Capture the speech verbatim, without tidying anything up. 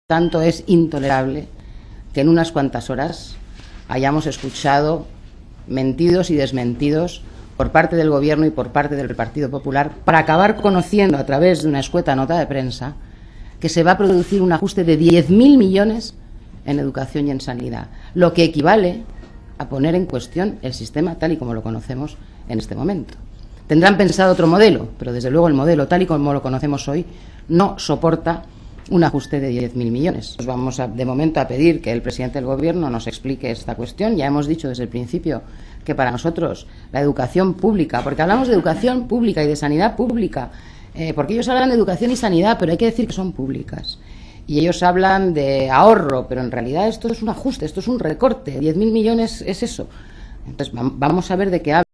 Tanto es intolerable que en unas cuantas horas hayamos escuchado mentidos y desmentidos por parte del Gobierno y por parte del Partido Popular para acabar conociendo a través de una escueta nota de prensa que se va a producir un ajuste de diez mil millones en educación y en sanidad, lo que equivale a poner en cuestión el sistema tal y como lo conocemos en este momento. Tendrán pensado otro modelo, pero desde luego el modelo tal y como lo conocemos hoy no soporta un ajuste de diez mil millones. Nos vamos a, de momento a pedir que el presidente del Gobierno nos explique esta cuestión. Ya hemos dicho desde el principio que para nosotros la educación pública, porque hablamos de educación pública y de sanidad pública, eh, porque ellos hablan de educación y sanidad, pero hay que decir que son públicas. Y ellos hablan de ahorro, pero en realidad esto es un ajuste, esto es un recorte. diez mil millones es eso. Entonces vamos a ver de qué hablan.